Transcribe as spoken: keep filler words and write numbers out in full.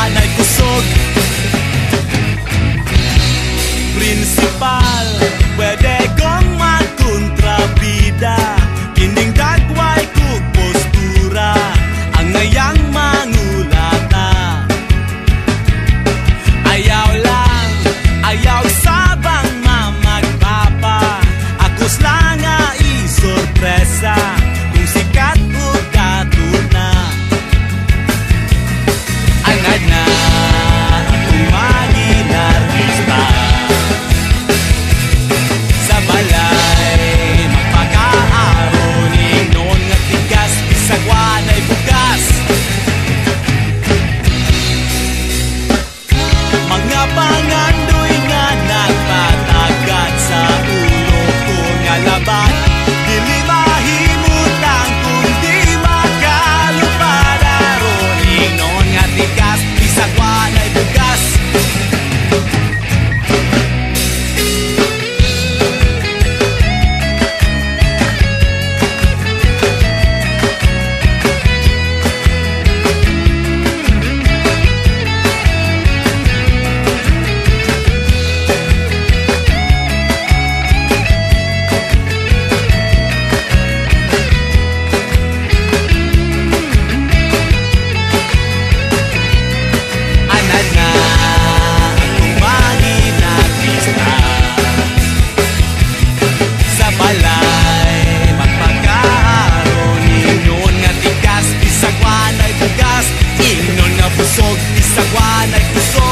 sagwan ay kusog. Principal, pwede kong magkontrabida, kining dagway kog postura, ang ngayang mangulata. Ayaw lang, ayaw sabang mamagpapa, akos lang nga isorpresa, kung sikat o katuna. Angad na akong maging artista, sa balay magpaka-aron, ingnon nga tigas, bisagwan ay bugas. Mga pangandoy nga nagpatagat sa ulo ko nga labat, dili mahimutang kundi makalupadaron, ingnon nga tigas, bisagwan ay bugas. Ingnon nga busog, bisagwan ay kusog.